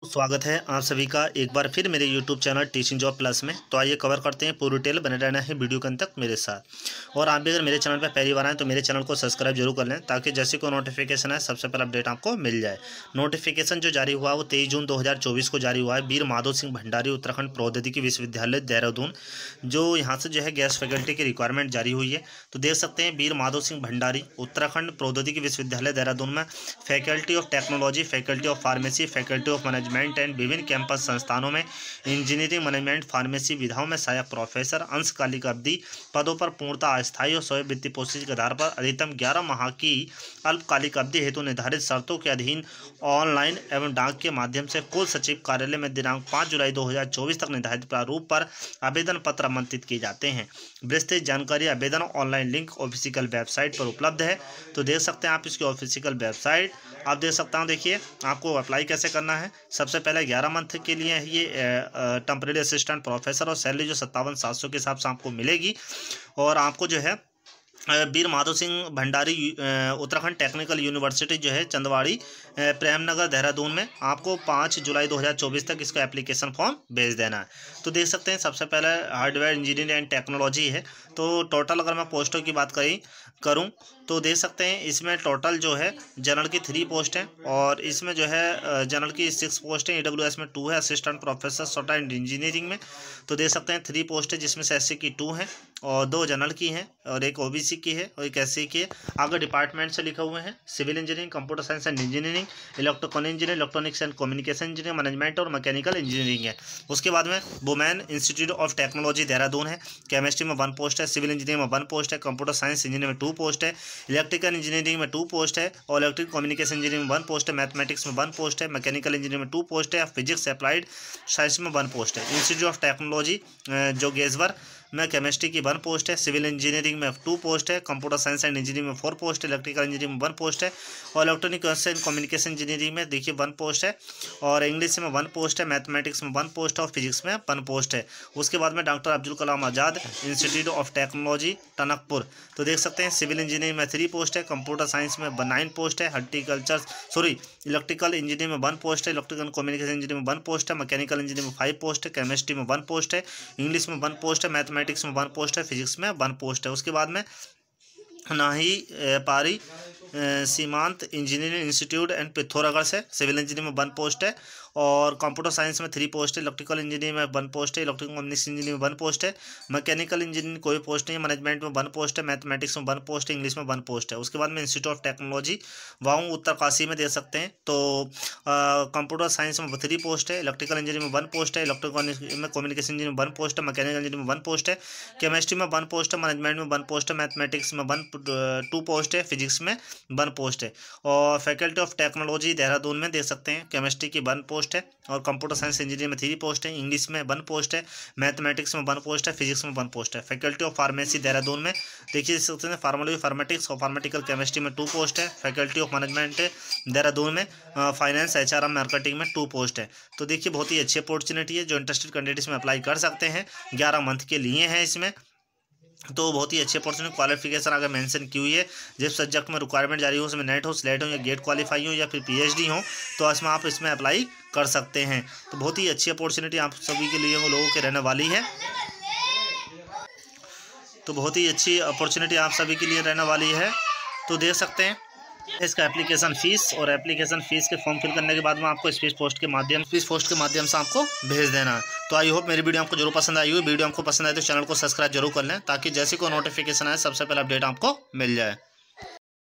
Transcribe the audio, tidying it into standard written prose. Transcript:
स्वागत है आप सभी का एक बार फिर मेरे YouTube channel teaching job plus में। तो आइए कवर करते हैं पूरी डिटेल, बने रहना है वीडियो के अंत तक मेरे साथ। और आप भी अगर मेरे चैनल पर पहली बार आए तो मेरे चैनल को सब्सक्राइब जरूर कर लें, ताकि जैसे कोई नोटिफिकेशन है सबसे पहले अपडेट आपको मिल जाए। नोटिफिकेशन जो जारी हुआ वो 23 जून 2024 को जारी हुआ है। वीर माधो सिंह भंडारी उत्तराखंड प्रौद्योगिकी विश्वविद्यालय देहरादून, जो यहाँ से जो है गेस्ट फैकल्टी की रिक्वायरमेंट जारी हुई है। तो देख सकते हैं वीर माधो सिंह भंडारी उत्तराखंड प्रौद्योगिकी विश्वविद्यालय देहरादून में faculty of technology, faculty of pharmacy, faculty of management and विभिन्न कैंपस संस्थानों में इंजीनियरिंग, मैनेजमेंट, फार्मेसी विधाओं में सहायक प्रोफेसर, अंशकालिक अवधि पदों पर पूर्णतः अस्थायी और स्वयं पोस्टेज के आधार पर अधिकतम 11 माह की अल्पकालिक अवधि हेतु निर्धारित शर्तों के अधीन ऑनलाइन एवं डाक के माध्यम से कुल सचिव कार्यालय में दिनांक 5 जुलाई 2024 तक निर्धारित प्रारूप पर आवेदन पत्र आमंत्रित किए जाते हैं। विस्तृत जानकारी आवेदन ऑनलाइन लिंक ऑफिशियल वेबसाइट पर उपलब्ध है। तो देख सकते हैं आप इसकी ऑफिशियल वेबसाइट, आप देख सकता हूँ। देखिए आपको अप्लाई कैसे करना है। सबसे पहले 11 मंथ के लिए है ये टेम्परेरी असिस्टेंट प्रोफेसर, और सैलरी जो 57,700 के हिसाब से आपको मिलेगी। और आपको जो है वीर माधो सिंह भंडारी उत्तराखंड टेक्निकल यूनिवर्सिटी जो है चंदवाड़ी प्रेमनगर देहरादून में आपको 5 जुलाई 2024 तक इसका एप्लीकेशन फॉर्म भेज देना है। तो देख सकते हैं सबसे पहले हार्डवेयर इंजीनियरिंग एंड टेक्नोलॉजी है। तो टोटल अगर मैं पोस्टों की बात करूं तो देख सकते हैं इसमें टोटल जो है जनरल की 3 पोस्ट हैं, और इसमें जो है जनरल की 6 पोस्ट हैं, EWS में 2 है, assistant professor software and engineering में। तो देख सकते हैं 3 पोस्ट है, जिसमें से SC की 2 हैं और 2 जनरल की हैं और एक OBC की है और एक SC की है। आगे डिपार्टमेंट से लिखे हुए हैं civil engineering, computer science and engineering, electrical engineering, electronics and communication engineering, management और मैकेनिकल इंजीनियरिंग है। उसके बाद में women institute of technology Dehradun है। केमिस्ट्री में 1 पोस्ट है, सिविल इंजीनियरिंग में 1 पोस्ट है, कंप्यूटर साइंस इंजीनियरिंग में 2 पोस्ट है, इलेक्ट्रिकल इंजीनियरिंग में 2 पोस्ट है और इलेक्ट्रिक कम्युनिकेशन इंजीनियरिंग में 1 पोस्ट है, मैथमेटिक्स में 1 पोस्ट है, मैकेनिकल इंजीनियरिंग में 2 पोस्ट है, फिजिक्स अप्लाइड साइंस में 1 पोस्ट है। इंस्टीट्यूट ऑफ टेक्नोलॉजी जोगेश्वर में केमिस्ट्री की 1 पोस्ट है, सिविल इंजीनियरिंग में 2 पोस्ट है, कंप्यूटर साइंस एंड इंजीनियरिंग में 4 पोस्ट है, इलेक्ट्रिकल इंजीनियरिंग में 1 पोस्ट है और इलेक्ट्रॉनिक एंड कम्युनिकेशन इंजीनियरिंग में देखिए 1 पोस्ट है, और इंग्लिश में 1 पोस्ट है, मैथमेटिक्स में 1 पोस्ट है और फिजिक्स में 1 पोस्ट है। उसके बाद में doctor Abdul Kalam Azad institute of technology Tanakpur. तो देख सकते हैं सिविल इंजीनियरिंग में 3 पोस्ट है, कंप्यूटर साइंस में 9 पोस्ट है, इलेक्ट्रिकल इंजीनियरिंग में 1 पोस्ट है, इलेक्ट्रिकल कम्युनिकेशन इंजीनियरिंग में 1 पोस्ट है, मैकेनिकल इंजीनियरिंग में 5 पोस्ट है, केमिस्ट्री में 1 पोस्ट है, इंग्लिश में 1 पोस्ट है, मैथमेटिक्स में 1 पोस्ट है, फिजिक्स में 1 पोस्ट है। उसके बाद में नाही पारी सीमांत इंजीनियरिंग इंस्टीट्यूट एंड पिथौरागढ़ से सिविल इंजीनियरिंग में 1 पोस्ट है और कंप्यूटर साइंस में 3 पोस्ट है, इलेक्ट्रिकल इंजीनियरिंग में 1 पोस्ट है, इलेक्ट्रिकल कम्युनिकेशन इंजीनियरिंग में 1 पोस्ट है, मैकेनिकल इंजीनियरिंग कोई पोस्ट नहीं है, मैनेजमेंट में 1 पोस्ट है, मैथमेटिक्स में 1 पोस्ट है, इंग्लिश में 1 पोस्ट है। उसके बाद में इंस्टीट्यूट ऑफ टेक्नोलॉजी वाऊँ उत्तरकाशी में दे सकते हैं। तो कंप्यूटर साइंस में 3 पोस्ट है, इलेक्ट्रिकल इंजीनियरिंग में 1 पोस्ट है, इलेक्ट्रिकल में कम्युनिकेशन इंजीनियरिंग में 1 पोस्ट है, मैकेनिकल इंजीनियरिंग में 1 पोस्ट है, केमिस्ट्री में 1 पोस्ट है, मैनेजमेंट में 1 पोस्ट है, मैथमेटिक्स में 2 पोस्ट है, फिजिक्स में 1 पोस्ट है। और फैकल्टी ऑफ टेक्नोलॉजी देहरादून में देख सकते हैं केमिस्ट्री की 1 पोस्ट है और कंप्यूटर साइंस इंजीनियरिंग में 3 पोस्ट है, इंग्लिश में 1 पोस्ट है, मैथमेटिक्स में 1 पोस्ट है, फिजिक्स में 1 पोस्ट है। फैकल्टी ऑफ फार्मेसी देहरादून में देखिए सकते हैं फार्मोलॉजी फार्मेटिक्स और फार्मेटिकल केमिस्ट्री में 2 पोस्ट है। फैकल्टी ऑफ मैनेजमेंट देहरादून में फाइनेंस HRM मार्केटिंग में 2 पोस्ट है। तो देखिए बहुत ही अच्छी अपॉर्चुनिटी है, जो इंटरेस्टेड कैंडिडेट्स में अप्लाई कर सकते हैं। 11 मंथ के लिए हैं इसमें, तो बहुत ही अच्छी अपॉर्चुनिटी। क्वालिफिकेशन अगर मेंशन की हुई है, जिस सब्जेक्ट में रिक्वायरमेंट जारी हो उसमें नेट हो, स्लेट हो या गेट क्वालिफाई हो या फिर PhD हो, तो इसमें आप इसमें अप्लाई कर सकते हैं। तो बहुत ही अच्छी अपॉर्चुनिटी आप सभी के लिए लोगों के रहने वाली है। तो बहुत ही अच्छी अपॉर्चुनिटी आप सभी के लिए रहने वाली है। तो देख सकते हैं इसका एप्लीकेशन फ़ीस, और एप्लीकेशन फ़ीस के फॉर्म फिल करने के बाद में आपको स्पीड पोस्ट के माध्यम से आपको भेज देना है। तो आई होप मेरी वीडियो आपको जरूर पसंद आई हुई। वीडियो आपको पसंद आए तो चैनल को सब्सक्राइब जरूर कर लें, ताकि जैसे कोई नोटिफिकेशन आए सबसे पहले अपडेट आपको मिल जाए।